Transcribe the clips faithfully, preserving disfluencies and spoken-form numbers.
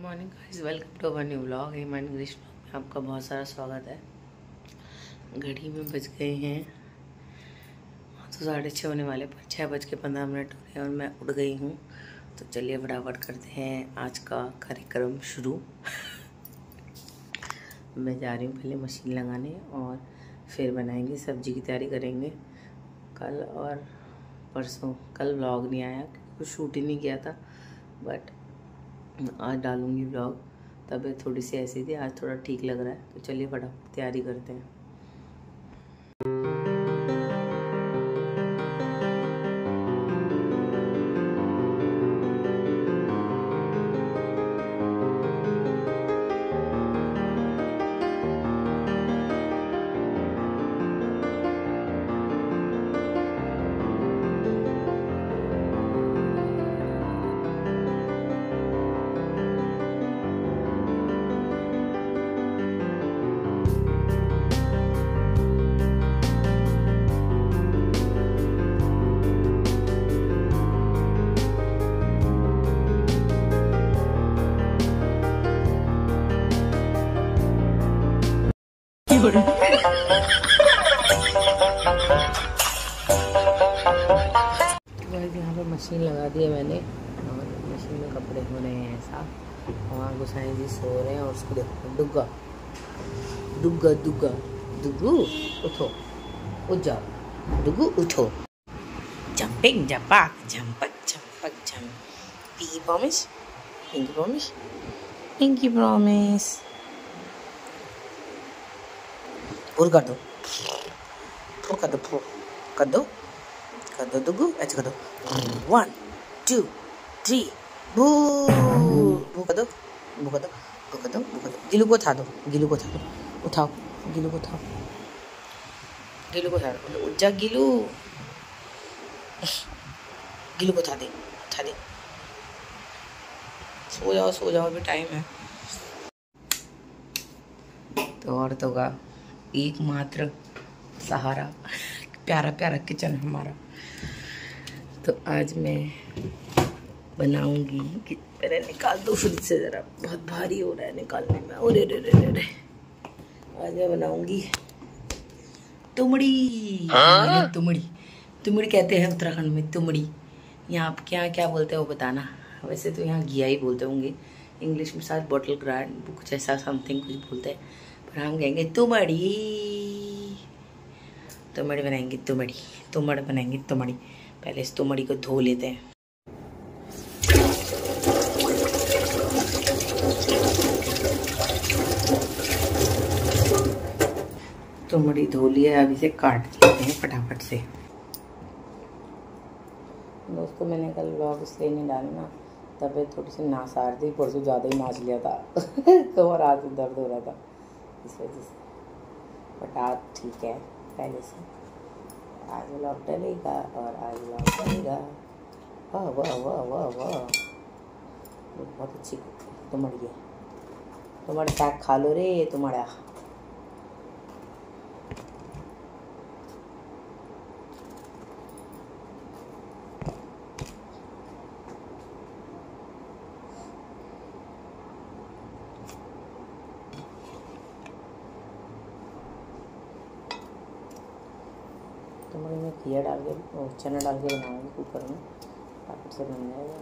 Morning guys, welcome to our new vlog. Hemant English vlog में आपका बहुत सारा स्वागत है। घड़ी में बज गए हैं तो साढ़े छः होने वाले, पर छः बज के पंद्रह मिनट हो गए और मैं उठ गई हूँ। तो चलिए फटाफट करते हैं आज का कार्यक्रम शुरू। मैं जा रही हूँ पहले मशीन लगाने और फिर बनाएंगे, सब्जी की तैयारी करेंगे। कल और परसों कल व्लॉग नहीं आया क्योंकि शूट ही नहीं किया था, बट आज डालूंगी व्लॉग। तबीयत थोड़ी सी ऐसी थी, आज थोड़ा ठीक लग रहा है। तो चलिए फटाफट तैयारी करते हैं। तो यहाँ पे मशीन लगा दी है मैंने और मशीन में कपड़े हो रहे हैं ऐसा। वहाँ गुसाई जी सो रहे हैं और उसको देखो, दुग्गा दुग्गा दुग्गा दुग्गू उठो, उठ जाओ दुग्गू उठो। जंपिंग जंपक झंपक झंपक झंप। Pinky promise, pinky promise, pinky promise. और कर दो, और कर दो, कर दो, कर दो दुग्गू, ऐसे कर दो। वन टू थ्री बू बू कर दो, बू कर दो, बू कर दो, बू कर दो। गिलू को उठा दो, गिलू को उठा दो, उठाओ गिलू को, उठाओ गिलू को, उठा दो। उठ जा गिलू, गिलू को उठा दे, उठा दे। सो जाओ, सो जाओ, अभी टाइम है। तो औरतों का एकमात्र सहारा, प्यारा प्यारा किचन हमारा। तो आज मैं बनाऊंगी कि पहले निकाल दो फ्रिज से, ज़रा बहुत भारी हो रहा है निकालने में। अरे रे रे रे रे। आज मैं बनाऊंगी तुमड़ी। हाँ? तुमड़ी तुमड़ी कहते हैं उत्तराखंड में, तुमड़ी। यहाँ आप क्या क्या बोलते हैं वो बताना। वैसे तो यहाँ घिया ही बोलते होंगे, इंग्लिश में शायद बॉटल ग्रांड कुछ ऐसा समथिंग कुछ बोलते हैं, पर हम कहेंगे तुमड़ी। तुमड़ी बनाएंगे, तुमड़ी तुमड़ बनाएंगे तुमड़ी। पहले इस तुमड़ी को धो लेते हैं। तुमड़ी धो लिया, अब इसे काट लेते हैं फटाफट से। दोस्तों मैंने कल व्लॉग इसलिए नहीं डालना, तबीयत थोड़ी सी नासार थी, परसों ज़्यादा ही नाच लिया था। कमर हाथ में दर्द हो रहा था इस वजह से, बट आज ठीक है पहले से। आज व्लॉग डलेगा और आज व्लॉग डलेगा। वाह वाह वाह वाह वाह, बहुत अच्छी तुमड़ी है। तुम्हारे साग खा लो रे तुम्हारा। तुमड़ी में घिया डाल के, चना डाल के बनाऊंगी कुकर में, फटाफट से बन जाएगा।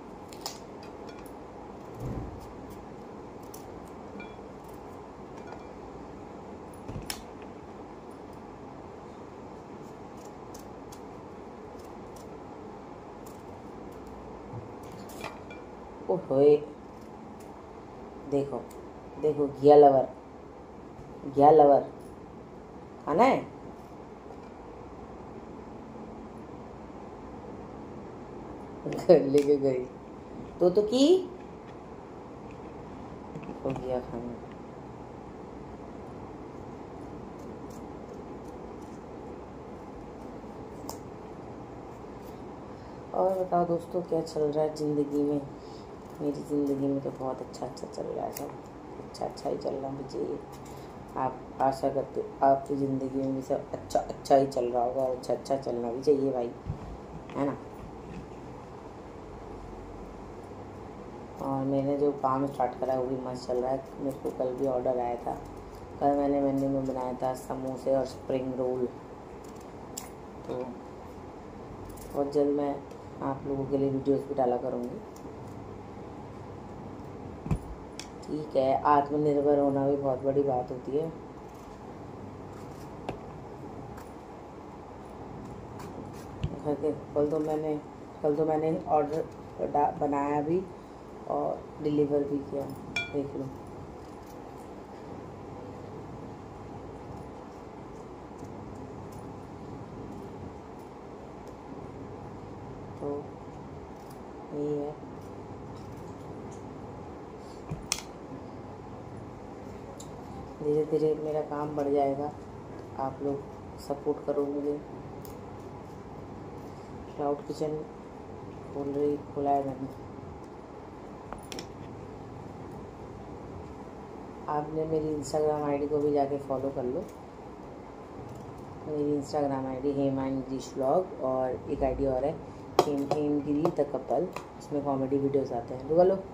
ओए देखो देखो, घिया लवर, घिया लवर खाना है। लेके गई तो तो की हो गया खाना। और बताओ दोस्तों, क्या चल रहा है ज़िंदगी में। मेरी ज़िंदगी में तो बहुत अच्छा अच्छा चल रहा है, सब अच्छा अच्छा ही चलना भी चाहिए। आप आशा करते आपकी ज़िंदगी में भी सब अच्छा अच्छा ही चल रहा होगा, और अच्छा अच्छा चलना भी चाहिए भाई, है ना। और मैंने जो काम स्टार्ट करा है वो भी मस्त चल रहा है। मेरे को कल भी ऑर्डर आया था। कल मैंने मेन्यू में बनाया था समोसे और स्प्रिंग रोल। तो बहुत जल्द मैं आप लोगों के लिए वीडियोस भी डाला करूँगी। ठीक है, आत्मनिर्भर होना भी बहुत बड़ी बात होती है। घर के कल तो मैंने कल तो मैंने ऑर्डर बनाया भी और डिलीवर भी किया, देख लो। तो यही है। धीरे धीरे मेरा काम बढ़ जाएगा, आप लोग सपोर्ट करो मुझे। क्लाउड किचन खोल रही खोला है मैंने। आपने मेरी इंस्टाग्राम आईडी को भी जाके फॉलो कर लो। मेरी Instagram ID Hema English vlog और एक आईडी और है हेम हेमगिरी द कपल, उसमें कॉमेडी वीडियोस आते हैं, ढूंढ लो।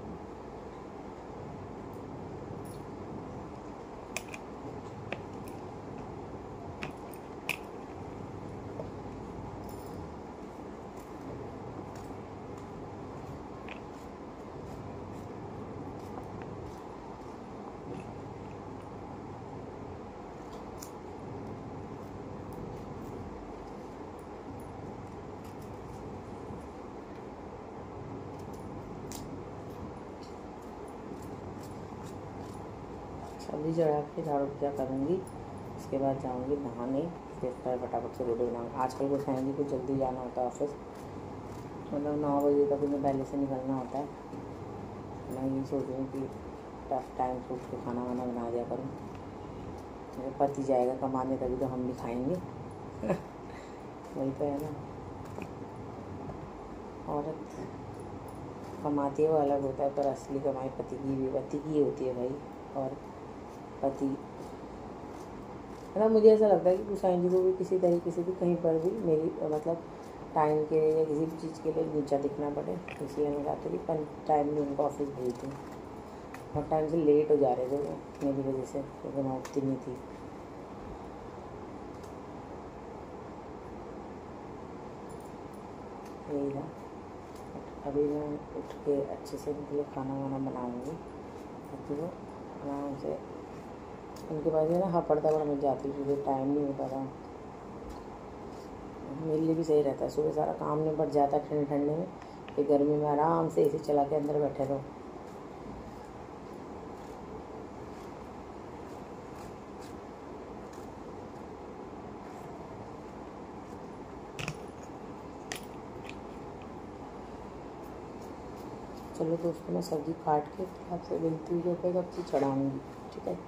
सब्जी चढ़ा के झाड़ू पोछा करूँगी, उसके बाद जाऊँगी नहाने, फिर फटाफट से रोटी बनाऊँगी। आजकल को फैमिली को जल्दी जाना होता है ऑफिस, मतलब नौ बजे तक मुझे पहले से निकलना होता है। मैं ये सोच रही हूँ कि टफ टाइम से उठ के खाना वाना बना दिया करूँ। मेरे पति जाएगा कमाने, तभी तो हम भी खाएँगे। वही तो है ना, औरत कमाती है वो अलग होता है, पर असली कमाई पति की भी पति की होती है भाई। और पति मतलब मुझे ऐसा लगता है कि कुसाइन जी को भी किसी तरीके से भी कहीं पर भी मेरी मतलब टाइम के लिए या किसी भी चीज़ के लिए नीचा दिखना पड़े, इसलिए मैं चाहती हूँ कि टाइम में उनको ऑफिस भेज दूँ। और टाइम से लेट हो जा रहे थे वो मेरी वजह से, क्योंकि मैं उठती नहीं थी। यही था। अभी मैं उठ के अच्छे से मतलब खाना वाना बनाऊँगी, ताकि वो आराम से, उनके पास में ना हपड़ तपड़ मच जाती है, मुझे टाइम नहीं होता था। मेरे लिए भी सही रहता है, सुबह सारा काम निपट जाता है ठंडे ठंडे में, फिर गर्मी में आराम से एसी चला के अंदर बैठे रहो। चलो दोस्तों, मैं सब्ज़ी काट के आपसे मिलती हूँ, जो सब्ज़ी चढ़ाऊँगी, ठीक है।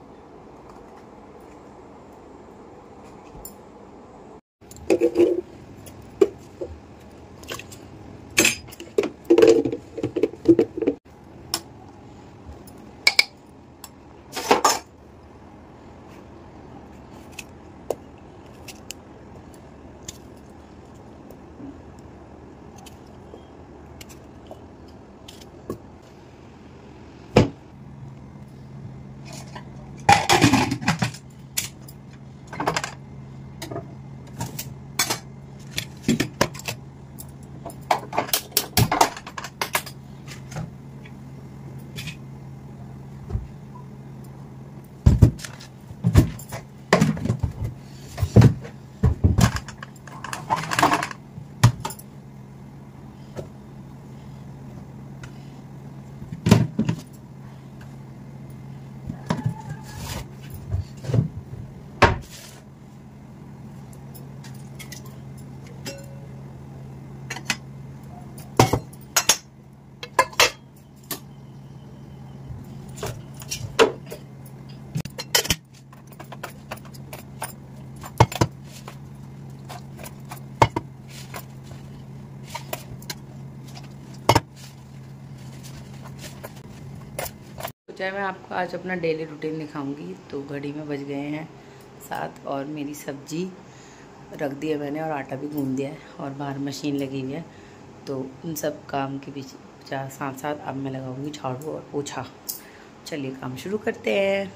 चाहे मैं आपको आज अपना डेली रूटीन दिखाऊंगी। तो घड़ी में बज गए हैं सात और मेरी सब्जी रख दी है मैंने और आटा भी गूंद दिया है और बाहर मशीन लगी हुई है। तो उन सब काम के बीच साथ साथ अब मैं लगाऊंगी झाड़ू और पोछा। चलिए काम शुरू करते हैं।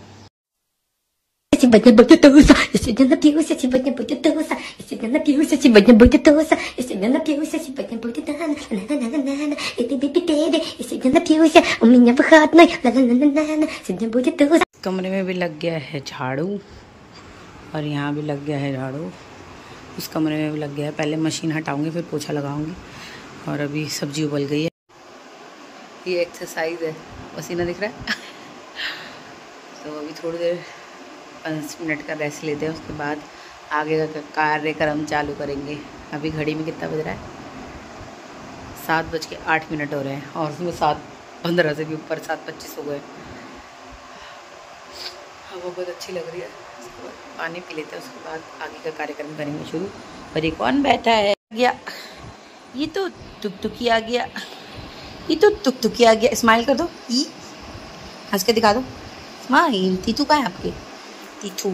कमरे में भी लग गया है झाड़ू और यहाँ भी लग गया है झाड़ू, उस कमरे में भी लग गया है। पहले मशीन हटाऊंगी फिर पोछा लगाऊंगी। और अभी सब्जी उबल गई है। ये एक्सरसाइज है, पसीना दिख रहा है। तो अभी थोड़ी देर पाँच मिनट का रेस्ट लेते हैं, उसके बाद आगे का कार्यक्रम चालू करेंगे। अभी घड़ी में कितना बज रहा है? सात बज के आठ मिनट हो रहे हैं और उसमें सात पंद्रह से भी ऊपर सात पच्चीस हो गए। हवा बहुत अच्छी लग रही है। उसके बाद पानी पी लेते हैं, उसके बाद आगे का कार्यक्रम करेंगे शुरू। और ये कौन बैठा है? गया ये तो टुकटुकी आ गया, ये तो टुकटुकी आ गया। स्माइल कर दो, ई हंस के दिखा दो। स्माइल। तीतू कहाँ है आपके? तीतू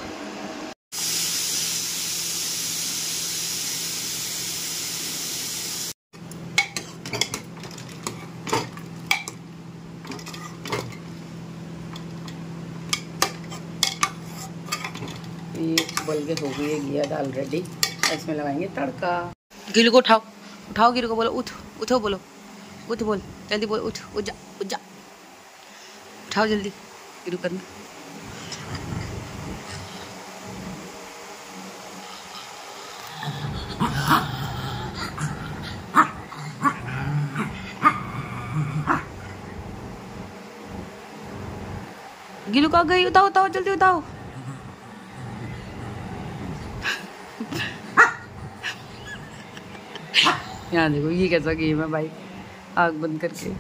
ये उबल के हो गई है घिया दाल रेडी। इसमें लगाएंगे तड़का। गिलू को उठाओ, उठाओ गिलू को, बोलो उठ, उठो बोलो, उठ बोल, जल्दी बोल, उठ, उठ जा, उठ जा, उठाओ जल्दी गिलू करना। गिलू कहाँ गई? उठाओ उठाओ जल्दी उठाओ। यहाँ देखो ये कैसा गेम है भाई, आग बंद करके।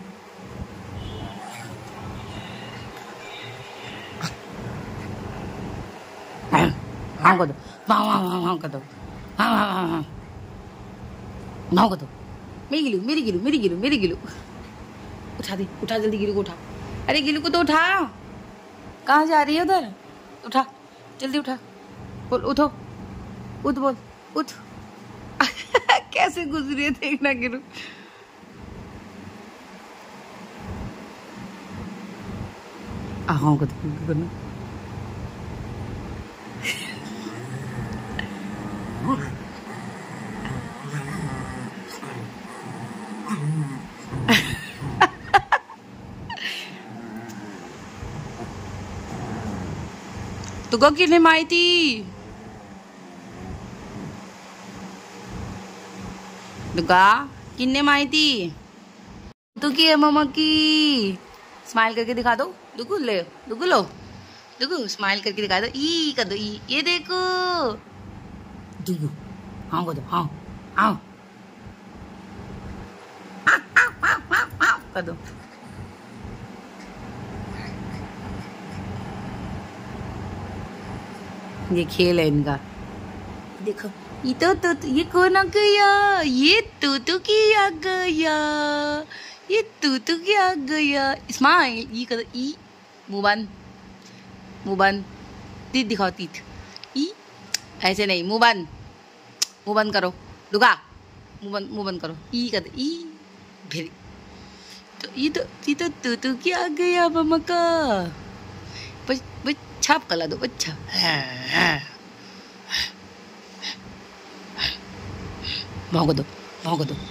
हाँ कर दो, हाँ हाँ हाँ हाँ कर दो, हाँ हाँ हाँ हाँ ना कर दो। मेरी गिलू, मेरी गिलू, मेरी गिलू, मेरी गिलू। उठा दे, उठा जल्दी गिलू को उठा। अरे गिलू को तो उठा। कहाँ जा रही है उधर? उठा जल्दी, उठा बोल, उठो, उठ बोल, उठ। कैसे गुजरी है देखना गिरू। हाँ को करना। तू को किने माई थी? दुका किन्ने माई थी? तू की है मम्मा की? स्माइल करके दिखा दो। दुकू ले, दुकू लो, दुकू स्माइल करके दिखा दो। ई कर दो, ई ये देखो दुकू। हाँ कर दो, हाँ हाँ कर दो। ये खेल है इनका। देखो ये तो तो, तो ये कौन आ गया? ये तू तू की आ गया, ये तू तू की आ गया। स्माइल। ये कर, ई मुंह बंद, मुंह बंद, तीत दिखाओ, तीत। ई ऐसे नहीं, मुंह बंद, मुंह बंद करो। दुगा मुंह बंद, मुंह बंद करो। ई कर, ई फिर तो ये तो ये तो तू तू की आ गया मम्मा का। बस बस छाप कला दो बच्चा। भौंक दो, भौंक दो।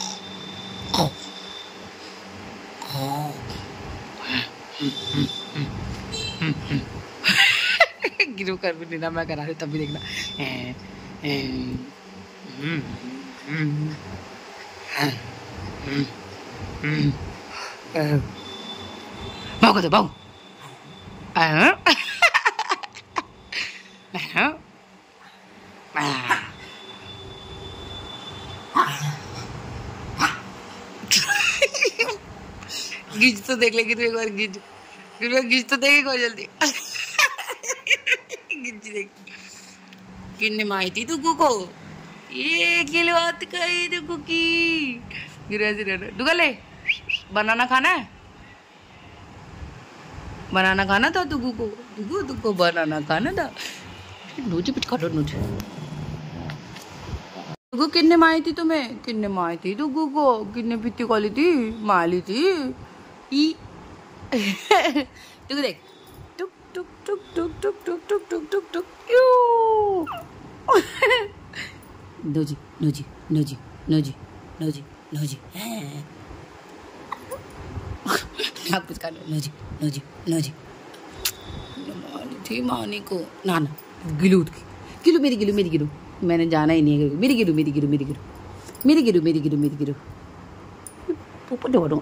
गिरू कर भी नहीं ना, मैं करा रही तब भी देखना। भौंक दो, भौंक। गिज तो देख लेगी तू एक बार, गिज गिज तो देखेगा जल्दी। गिज देख किन्ने माई थी तुगू को। ये खिलवात कही तुगू की। गिरा गिरा दुगा ले। बनाना खाना है? बनाना खाना था तुगू को? तुगू तुगू बनाना खाना था। नोचे पिट काटो नोचे। गुगू किन्ने मारी थी तुम्हें? किन्ने मारी थी तू गुगू? किन्ने पीती खोली थी? माली थी ई तू देख टुक टुक टुक टुक टुक टुक टुक टुक टुक टुक क्यों नो जी नो जी नो जी नो जी नो जी नो जी आप कुछ कर लो जी नो जी नो जी मानी थी मानी को ना ना गिलू गिलू मेरी गिलू मेरी गिलू मैंने जाना ही नहीं है मेरी गिलू मेरी गिलू मेरी गिलू मेरी गिलू मेरी गिलू मेरी गिलू ऊपर दो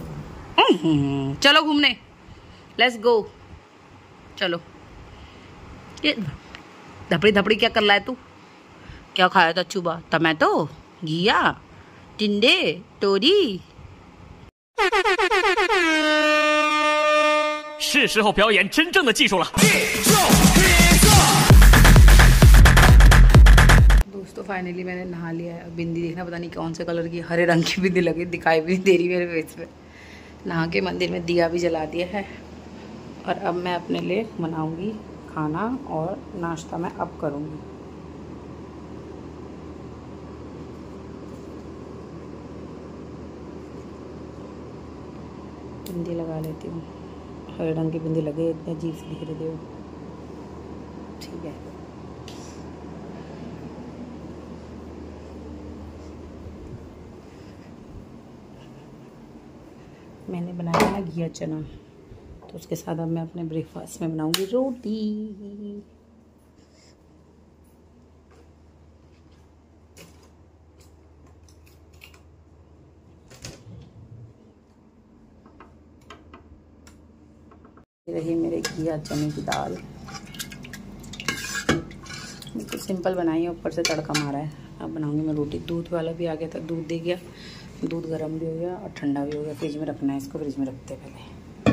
चलो घूमने लेट्स गो चलो। ये धपड़ी धपड़ी क्या कर रहा है तू? क्या खाया था? चुबा टमाटो घिया टिंडे तोरी 是时候表演真正的技术了。 दोस्तों फाइनली मैंने नहा लिया है। बिंदी देखना पता नहीं कौन से कलर की हरे रंग की बिंदी लगी, दिखाई भी नहीं दे रही मेरे फेस पे। नहा के मंदिर में दिया भी जला दिया है और अब मैं अपने लिए बनाऊंगी खाना और नाश्ता मैं अब करूंगी। बिंदी लगा लेती हूँ, हरे रंग की बिंदी लगे, इतने अजीब से दिख रही हो। ठीक है मैंने बनाया ना घिया चना, तो उसके साथ अब मैं अपने ब्रेकफास्ट में बनाऊंगी रोटी। रही मेरे घिया चने की दाल, बिल्कुल सिंपल बनाई है, ऊपर से तड़का मारा है। अब बनाऊंगी मैं रोटी। दूध वाला भी आ गया था, दूध दे गया, दूध गर्म भी हो गया और ठंडा भी हो गया। फ्रिज में रखना है इसको, फ्रिज में रखते हैं पहले।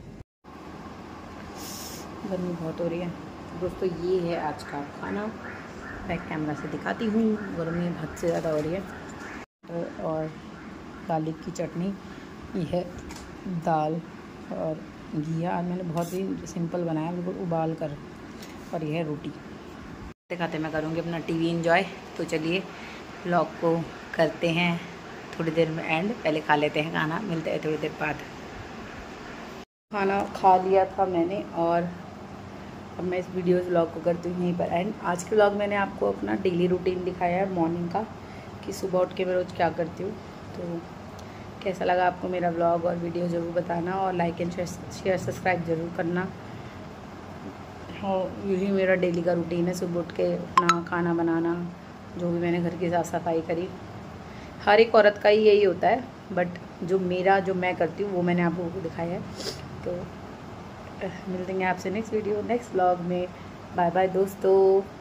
गर्मी बहुत हो रही है दोस्तों। ये है आज का खाना, बैक कैमरा से दिखाती हूँ। गर्मी हद से ज़्यादा हो रही है। और गार्लिक की चटनी, ये है दाल और घिया। आज मैंने बहुत ही सिंपल बनाया, बिल्कुल उबाल कर। और यह है रोटी। खाते खाते मैं करूँगी अपना टीवी एंजॉय। तो चलिए व्लॉग को करते हैं थोड़ी देर में एंड। पहले खा लेते हैं खाना, मिलते हैं थोड़ी देर बाद। खाना खा लिया था मैंने और अब मैं इस वीडियो व्लॉग को करती हूँ यहीं पर एंड। आज के व्लॉग मैंने आपको अपना डेली रूटीन दिखाया है मॉर्निंग का, कि सुबह उठ के मैं रोज़ क्या करती हूँ। तो कैसा लगा आपको मेरा व्लॉग और वीडियो ज़रूर बताना, और लाइक एंड शेयर सब्सक्राइब ज़रूर करना। और यही मेरा डेली का रूटीन है, सुबह उठ के अपना खाना बनाना, जो भी मैंने घर की साफ़ सफाई करी। हर एक औरत का ही यही होता है, बट जो मेरा जो मैं करती हूँ वो मैंने आप लोगों को दिखाया है। तो मिलते हैं आपसे नेक्स्ट वीडियो नेक्स्ट व्लॉग में। बाय बाय दोस्तों।